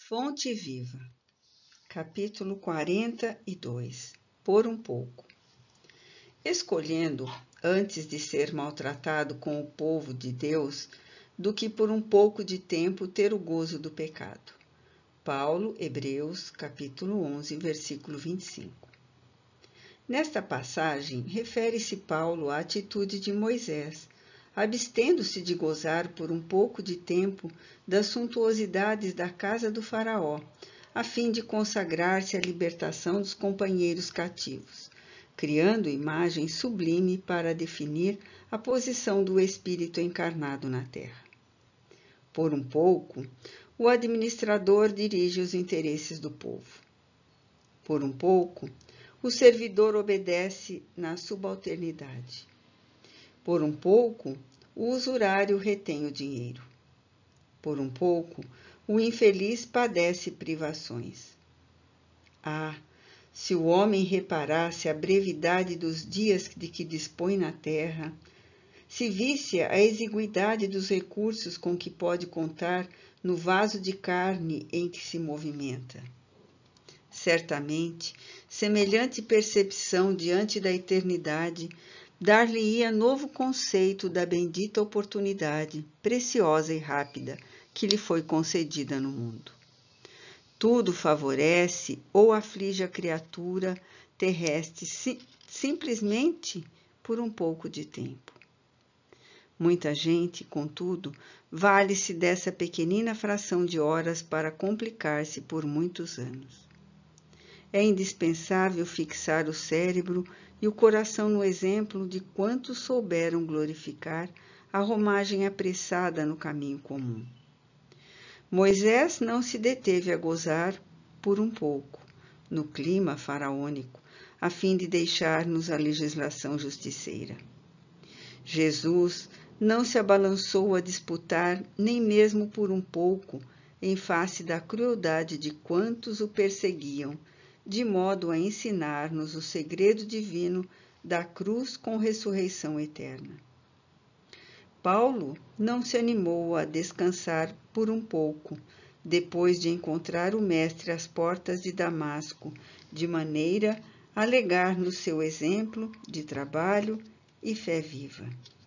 Fonte Viva, capítulo 42. Por um pouco. Escolhendo, antes de ser maltratado com o povo de Deus, do que por um pouco de tempo ter o gozo do pecado. Paulo, Hebreus, capítulo 11, versículo 25. Nesta passagem, refere-se Paulo à atitude de Moisés, abstendo-se de gozar por um pouco de tempo das suntuosidades da casa do faraó, a fim de consagrar-se à libertação dos companheiros cativos, criando imagem sublime para definir a posição do Espírito encarnado na terra. Por um pouco, o administrador dirige os interesses do povo. Por um pouco, o servidor obedece na subalternidade. Por um pouco, o usurário retém o dinheiro. Por um pouco, o infeliz padece privações. Ah, se o homem reparasse a brevidade dos dias de que dispõe na terra, se visse a exiguidade dos recursos com que pode contar no vaso de carne em que se movimenta. Certamente, semelhante percepção diante da eternidade dar-lhe-ia novo conceito da bendita oportunidade, preciosa e rápida, que lhe foi concedida no mundo. Tudo favorece ou aflige a criatura terrestre simplesmente por um pouco de tempo. Muita gente, contudo, vale-se dessa pequenina fração de horas para complicar-se por muitos anos. É indispensável fixar o cérebro e o coração no exemplo de quantos souberam glorificar a romagem apressada no caminho comum. Moisés não se deteve a gozar por um pouco, no clima faraônico, a fim de deixar-nos a legislação justiceira. Jesus não se abalançou a disputar nem mesmo por um pouco em face da crueldade de quantos o perseguiam, de modo a ensinar-nos o segredo divino da cruz com ressurreição eterna. Paulo não se animou a descansar por um pouco, depois de encontrar o Mestre às portas de Damasco, de maneira a legar-nos seu exemplo de trabalho e fé viva.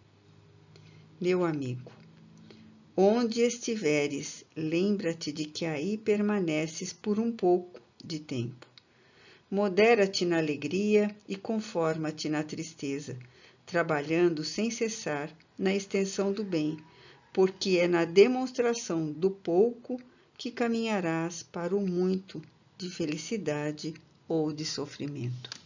Meu amigo, onde estiveres, lembra-te de que aí permaneces por um pouco de tempo. Modera-te na alegria e conforma-te na tristeza, trabalhando sem cessar na extensão do bem, porque é na demonstração do pouco que caminharás para o muito de felicidade ou de sofrimento.